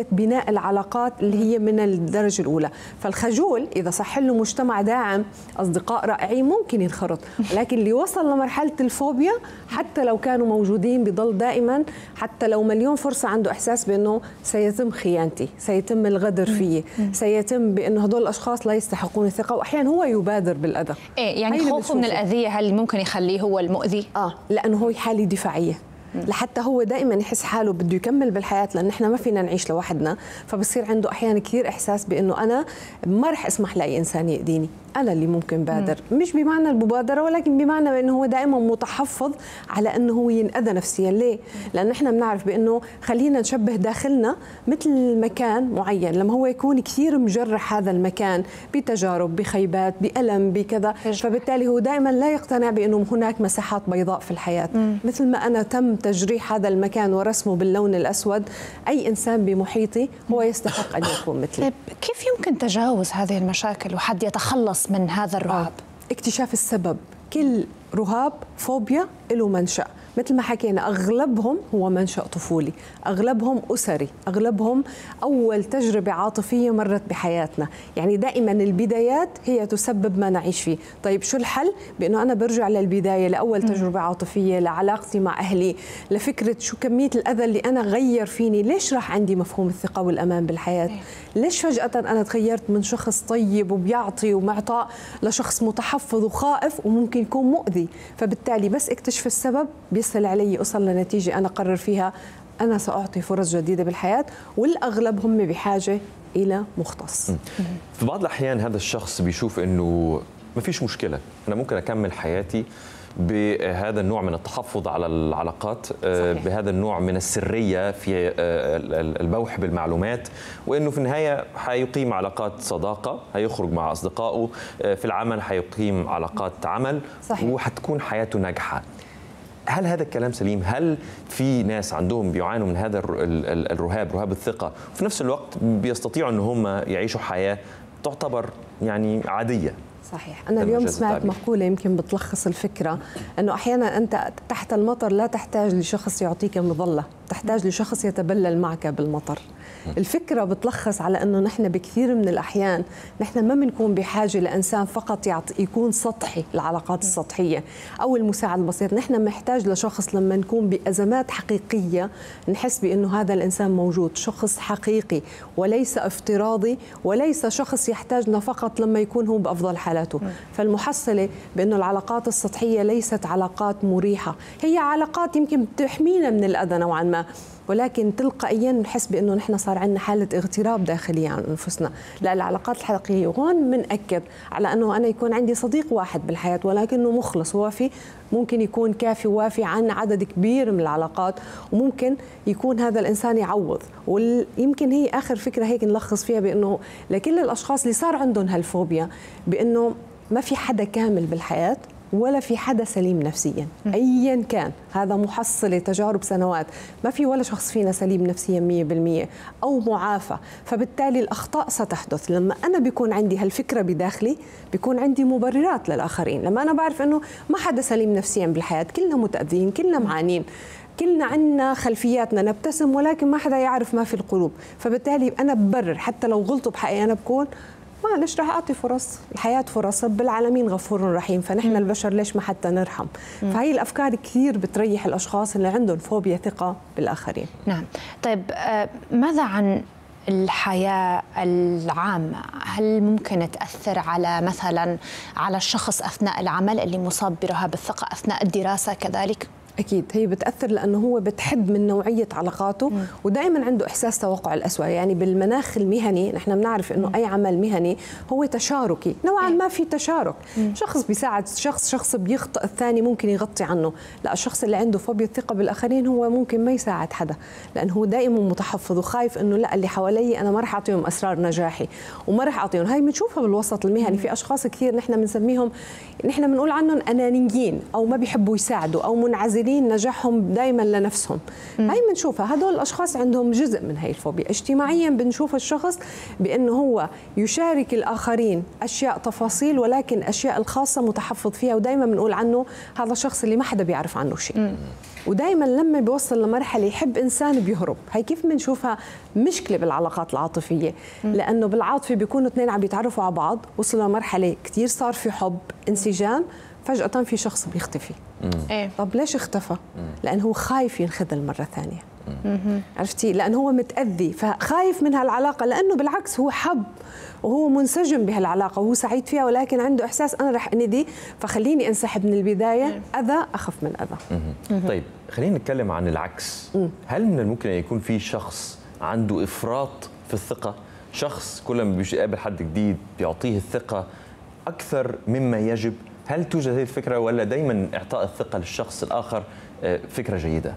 بناء العلاقات اللي هي من الدرجة الأولى. فالخجول إذا صح له مجتمع داعم، أصدقاء رائعين، ممكن ينخرط، لكن اللي وصل لمرحلة الفوبيا حتى لو كانوا موجودين بضل دائما، حتى لو مليون فرصة عنده إحساس بأنه سيتم خيانتي، سيتم الغدر فيه، سيتم بأنه هدول الأشخاص لا يستحقون الثقة، وأحيانا هو يبادر بالأذى. إيه يعني خوفه من الأذية هل ممكن يخليه هو المؤذي؟ آه لأنه هو حالة دفاعية، لحتى هو دائما يحس حاله بده يكمل بالحياه، لان احنا ما فينا نعيش لوحدنا، فبصير عنده احيانا كثير احساس بانه انا ما رح اسمح لاي انسان يأذيني، انا اللي ممكن بادر، مم. مش بمعنى المبادره ولكن بمعنى انه هو دائما متحفظ على انه هو ينأذى نفسيا. ليه؟ لان احنا بنعرف بانه خلينا نشبه داخلنا مثل مكان معين، لما هو يكون كثير مجرح هذا المكان بتجارب، بخيبات، بألم، بكذا، فبالتالي هو دائما لا يقتنع بانه هناك مساحات بيضاء في الحياه. مم. مثل ما انا تم تجريح هذا المكان ورسمه باللون الأسود، أي إنسان بمحيطي هو يستحق أن يكون مثلي. طيب كيف يمكن تجاوز هذه المشاكل وحد يتخلص من هذا الرهاب؟ آه. اكتشاف السبب. كل رهاب فوبيا له منشأ، مثل ما حكينا أغلبهم هو منشأ طفولي، أغلبهم أسري، أغلبهم أول تجربة عاطفية مرت بحياتنا، يعني دائما البدايات هي تسبب ما نعيش فيه. طيب شو الحل؟ بأنه أنا برجع للبداية، لأول تجربة عاطفية، لعلاقتي مع أهلي، لفكرة شو كمية الأذى اللي أنا غير فيني، ليش راح عندي مفهوم الثقة والأمان بالحياة؟ ليش فجأة أنا تغيرت من شخص طيب وبيعطي ومعطاء لشخص متحفظ وخائف وممكن يكون مؤذي؟ فبالتالي بس اكتشف السبب بيسهل علي أوصل لنتيجة أنا أقرر فيها أنا سأعطي فرص جديدة بالحياة، والأغلب هم بحاجة إلى مختص. في بعض الأحيان هذا الشخص بيشوف أنه ما فيش مشكلة، أنا ممكن أكمل حياتي بهذا النوع من التحفظ على العلاقات، صحيح. بهذا النوع من السرية في البوح بالمعلومات، وأنه في النهاية حيقيم علاقات صداقة، هيخرج مع أصدقائه، في العمل حيقيم علاقات عمل، صحيح. وحتكون حياته ناجحة. هل هذا الكلام سليم؟ هل في ناس عندهم بيعانوا من هذا الرهاب، رهاب الثقة، وفي نفس الوقت بيستطيعوا أن هم يعيشوا حياة تعتبر يعني عادية؟ صحيح. أنا اليوم سمعت مقولة يمكن بتلخص الفكرة، أنه أحيانا أنت تحت المطر لا تحتاج لشخص يعطيك مظلة، تحتاج لشخص يتبلل معك بالمطر. الفكرة بتلخص على أنه نحن بكثير من الأحيان نحن ما بنكون بحاجة لإنسان فقط يكون سطحي، العلاقات السطحية أو المساعد البسيط، نحن محتاج لشخص لما نكون بأزمات حقيقية نحس بأنه هذا الإنسان موجود، شخص حقيقي وليس افتراضي، وليس شخص يحتاجنا فقط لما يكون هو بأفضل حالاته. فالمحصلة بأنه العلاقات السطحية ليست علاقات مريحة، هي علاقات يمكن بتحمينا من الأذى نوعا ما، ولكن تلقائيا نحس بانه نحن صار عندنا حاله اغتراب داخليه عن انفسنا. لا، العلاقات الحقيقيه هون بنأكد على انه انا يكون عندي صديق واحد بالحياه ولكنه مخلص ووافي، ممكن يكون كافي ووافي عن عدد كبير من العلاقات، وممكن يكون هذا الانسان يعوض. ويمكن هي اخر فكره هيك نلخص فيها بانه لكل الاشخاص اللي صار عندهم هالفوبيا بانه ما في حدا كامل بالحياه ولا في حدا سليم نفسيا ايا كان، هذا محصله تجارب سنوات، ما في ولا شخص فينا سليم نفسيا مية بالمية او معافى، فبالتالي الاخطاء ستحدث. لما انا بيكون عندي هالفكره بداخلي بيكون عندي مبررات للاخرين، لما انا بعرف انه ما حدا سليم نفسيا بالحياه، كلنا متاذين، كلنا معانين، كلنا عنا خلفياتنا، نبتسم ولكن ما حدا يعرف ما في القلوب، فبالتالي انا ببرر حتى لو غلطوا بحقي انا بكون معلش رح أعطي فرص، الحياة فرص، رب العالمين غفور رحيم، فنحن البشر ليش ما حتى نرحم. مم. فهي الأفكار كثير بتريح الأشخاص اللي عندهم فوبيا ثقة بالآخرين. نعم. طيب ماذا عن الحياة العامة؟ هل ممكن تأثر على مثلا على الشخص أثناء العمل اللي مصاب برهاب الثقة، أثناء الدراسة كذلك؟ أكيد هي بتأثر، لأنه هو بتحد من نوعية علاقاته مم. ودائما عنده إحساس توقع الأسوأ. يعني بالمناخ المهني نحن بنعرف أنه مم. أي عمل مهني هو تشاركي نوعا ما، في تشارك، مم. شخص بيساعد شخص، شخص بيخطئ الثاني ممكن يغطي عنه. لا، الشخص اللي عنده فوبيا الثقة بالآخرين هو ممكن ما يساعد حدا، لأنه هو دائما متحفظ وخايف أنه لا، اللي حوالي أنا ما رح أعطيهم أسرار نجاحي وما رح أعطيهم. هاي بنشوفها بالوسط المهني، في أشخاص كثير نحن بنسميهم، نحن بنقول عنهم أنانيين أو ما بيحبوا يساعدوا أو منعزلين معتبرين نجاحهم دائما لنفسهم. م. هاي بنشوفها، هدول الاشخاص عندهم جزء من هاي الفوبيا. اجتماعيا بنشوف الشخص بانه هو يشارك الاخرين اشياء تفاصيل، ولكن الاشياء الخاصه متحفظ فيها، ودائما بنقول عنه هذا الشخص اللي ما حدا بيعرف عنه شيء. م. ودائما لما بيوصل لمرحله يحب انسان بيهرب. هي كيف بنشوفها مشكله بالعلاقات العاطفيه، لانه بالعاطفه بيكونوا اثنين عم يتعرفوا على بعض، وصلوا لمرحله كثير صار في حب انسجام، فجاه في شخص بيختفي. ايه طب ليش اختفى؟ لانه هو خايف ينخذل مره ثانيه. عرفتي؟ لانه هو متاذي فخايف من هالعلاقه، لانه بالعكس هو حب وهو منسجم بهالعلاقه وهو سعيد فيها، ولكن عنده احساس انا رح اندي، فخليني انسحب من البدايه، اذى اخف من اذى. طيب خلينا نتكلم عن العكس. هل من الممكن ان يكون في شخص عنده افراط في الثقه، شخص كل ما بيقابل حد جديد بيعطيه الثقه اكثر مما يجب؟ هل توجد هذه الفكره، ولا دائما اعطاء الثقه للشخص الاخر فكره جيده؟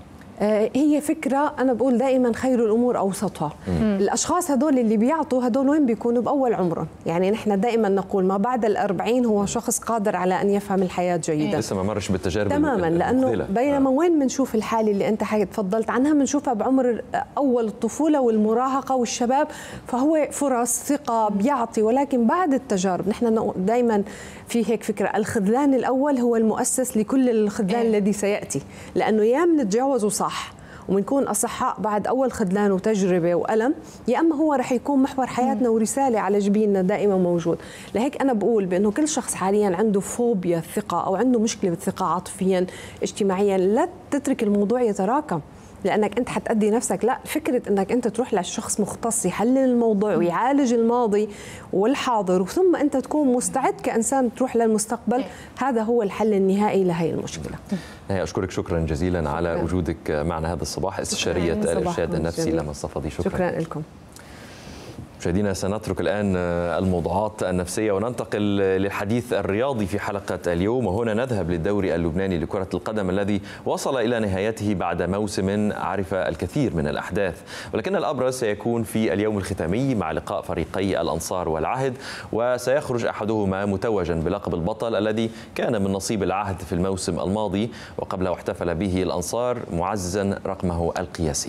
هي فكرة أنا بقول دائما خير الأمور أوسطها. مم. الأشخاص هدول اللي بيعطوا هدول وين بيكونوا؟ بأول عمرهم. يعني نحن دائما نقول ما بعد الأربعين هو شخص قادر على أن يفهم الحياة جيدا. لسه ما مرش بالتجارب تماما، لأنه بينما وين بنشوف الحالة اللي أنت تفضلت عنها بنشوفها بعمر أول الطفولة والمراهقة والشباب، فهو فرص ثقة بيعطي، ولكن بعد التجارب نحن دائما في هيك فكرة الخذلان الأول هو المؤسس لكل الخذلان إيه؟ الذي سيأتي، لأنه يا بنتجاوز صح وبنكون أصحاء بعد أول خذلان وتجربة وألم، يا أما هو رح يكون محور حياتنا ورسالة على جبيننا دائما موجود. لهيك أنا بقول بأنه كل شخص حاليا عنده فوبيا الثقة أو عنده مشكلة بالثقة عاطفيا اجتماعيا، لا تترك الموضوع يتراكم، لأنك أنت حتأدي نفسك. لا، فكرة أنك أنت تروح لشخص مختص يحلل الموضوع ويعالج الماضي والحاضر، وثم أنت تكون مستعد كإنسان تروح للمستقبل، هذا هو الحل النهائي لهي المشكلة. أشكرك شكرا جزيلا على شكرا. وجودك معنا هذا الصباح، استشارية الإرشاد النفسي لما الصفدي. شكرا, شكرا لكم. مشاهدينا سنترك الآن الموضوعات النفسية وننتقل للحديث الرياضي في حلقة اليوم، وهنا نذهب للدوري اللبناني لكرة القدم الذي وصل إلى نهايته بعد موسم عرف الكثير من الأحداث، ولكن الأبرز سيكون في اليوم الختامي مع لقاء فريقي الأنصار والعهد، وسيخرج أحدهما متوجا بلقب البطل الذي كان من نصيب العهد في الموسم الماضي، وقبله احتفل به الأنصار معززا رقمه القياسي.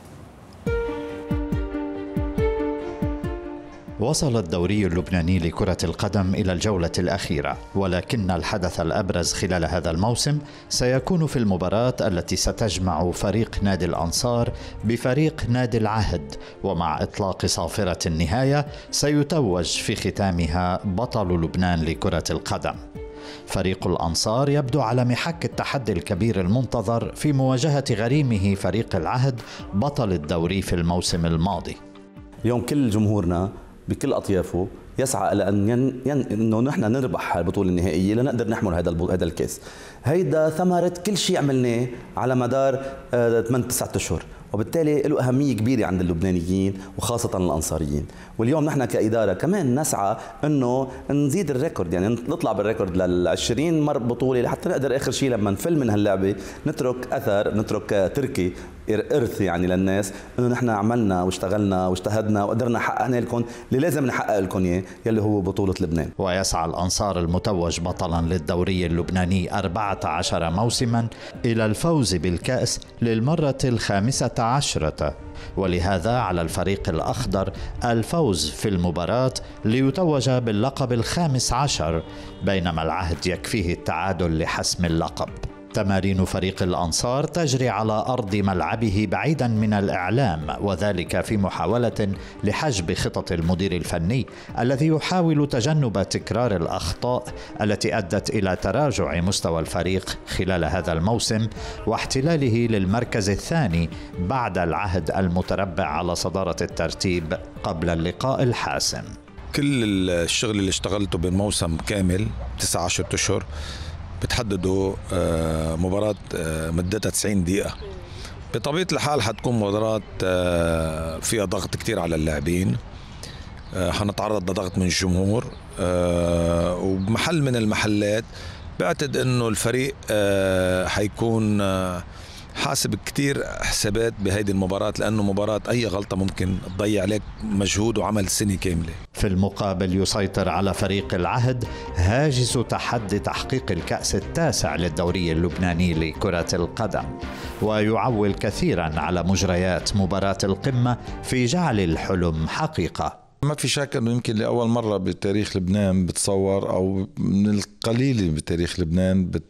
وصل الدوري اللبناني لكرة القدم إلى الجولة الأخيرة، ولكن الحدث الأبرز خلال هذا الموسم سيكون في المباراة التي ستجمع فريق نادي الأنصار بفريق نادي العهد، ومع إطلاق صافرة النهاية سيتوج في ختامها بطل لبنان لكرة القدم. فريق الأنصار يبدو على محك التحدي الكبير المنتظر في مواجهة غريمه فريق العهد بطل الدوري في الموسم الماضي. اليوم كل جمهورنا بكل أطيافه يسعى إلى أن ين... ين... إنه نحن نربح البطولة النهائية لنقدر نحمل هذا الب... هذا الكاس. هيدا ثمرة كل شيء عملناه على مدار ثمانية تسعة أشهر، وبالتالي له أهمية كبيرة عند اللبنانيين وخاصة الأنصاريين. واليوم نحن كإدارة كمان نسعى إنه نزيد الريكورد، يعني نطلع بالريكورد للعشرين مر بطولة لحتى نقدر آخر شيء لما نفل من هاللعبة نترك أثر، نترك تركي إرث يعني للناس إنه نحن عملنا واشتغلنا واجتهدنا وقدرنا حققنا لكم اللي لازم نحقق لكم إياه يلي هو بطولة لبنان. ويسعى الأنصار المتوج بطلا للدوري اللبناني أربعة عشر موسما إلى الفوز بالكأس للمرة الخامسة عشرة، ولهذا على الفريق الأخضر الفوز في المباراة ليتوج باللقب الخامس عشر، بينما العهد يكفيه التعادل لحسم اللقب. تمارين فريق الأنصار تجري على أرض ملعبه بعيدا من الإعلام، وذلك في محاولة لحجب خطط المدير الفني الذي يحاول تجنب تكرار الأخطاء التي أدت إلى تراجع مستوى الفريق خلال هذا الموسم واحتلاله للمركز الثاني بعد العهد المتربع على صدارة الترتيب قبل اللقاء الحاسم. كل الشغل اللي اشتغلته بالموسم كامل تسعة عشر أشهر بتحددوا مباراة مدتها تسعين دقيقة. بطبيعة الحال حتكون مباراة فيها ضغط كتير على اللاعبين، حنتعرض لضغط من الجمهور، وبمحل من المحلات بعتقد انه الفريق حيكون حاسب كتير حسابات بهيدي المباراة، لأنه مباراة أي غلطة ممكن تضيع عليك مجهود وعمل سنة كاملة. في المقابل يسيطر على فريق العهد هاجس تحدي تحقيق الكأس التاسع للدوري اللبناني لكرة القدم، ويعول كثيرا على مجريات مباراة القمة في جعل الحلم حقيقة. ما في شك أنه يمكن لأول مرة بتاريخ لبنان بتصور، أو من القليل بتاريخ لبنان بت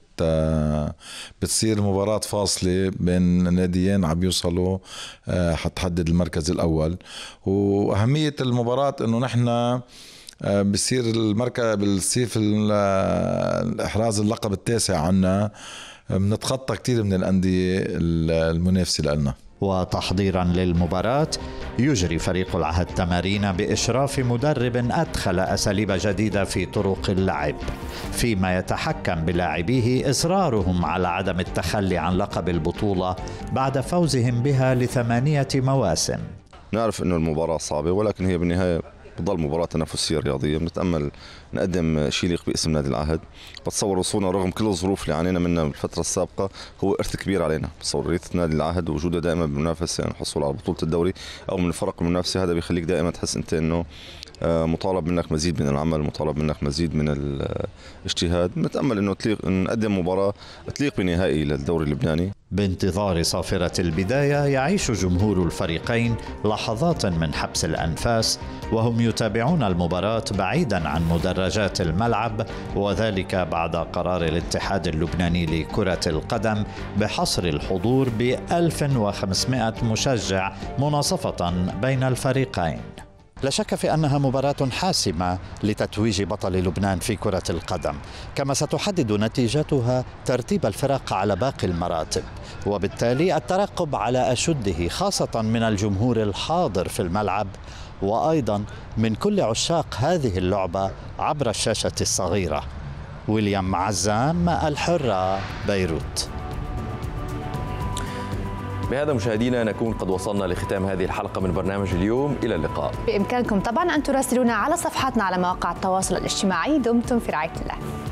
بتصير مباراة فاصلة بين ناديين عم يوصلوا حتحدد المركز الأول. وأهمية المباراة أنه نحن بصير المركز بصير في الإحراز اللقب التاسع عنا، بنتخطى كتير من الأندية المنافسة لنا. وتحضيرا للمباراة يجري فريق العهد تمارين بإشراف مدرب أدخل أساليب جديدة في طرق اللعب، فيما يتحكم بلاعبيه إصرارهم على عدم التخلي عن لقب البطولة بعد فوزهم بها لثمانية مواسم. نعرف أنه المباراة صعبة، ولكن هي بالنهاية بتضل مباراة تنافسية رياضية. بنتأمل نقدم شيء يليق باسم نادي العهد. بتصور وصولنا رغم كل الظروف اللي عانينا منها بالفترة السابقة هو إرث كبير علينا. بتصور رياضة نادي العهد وجوده دائما بالمنافسة، يعني الحصول على بطولة الدوري أو من الفرق المنافسة، هذا بيخليك دائما تحس أنت إنه مطالب منك مزيد من العمل، مطالب منك مزيد من الاجتهاد. نتأمل أنه تليق نقدم مباراة تليق بنهائي للدوري اللبناني. بانتظار صافرة البداية يعيش جمهور الفريقين لحظات من حبس الأنفاس وهم يتابعون المباراة بعيدا عن مدرجات الملعب، وذلك بعد قرار الاتحاد اللبناني لكرة القدم بحصر الحضور ب ألف وخمسمائة مشجع مناصفة بين الفريقين. لا شك في أنها مباراة حاسمة لتتويج بطل لبنان في كرة القدم، كما ستحدد نتيجتها ترتيب الفرق على باقي المراتب، وبالتالي الترقب على أشده خاصة من الجمهور الحاضر في الملعب، وأيضا من كل عشاق هذه اللعبة عبر الشاشة الصغيرة. ويليام عزام، الحرة، بيروت. بهذا مشاهدينا نكون قد وصلنا لختام هذه الحلقة من برنامج اليوم. إلى اللقاء. بإمكانكم طبعا أن تراسلونا على صفحاتنا على مواقع التواصل الاجتماعي. دمتم في رعاية الله.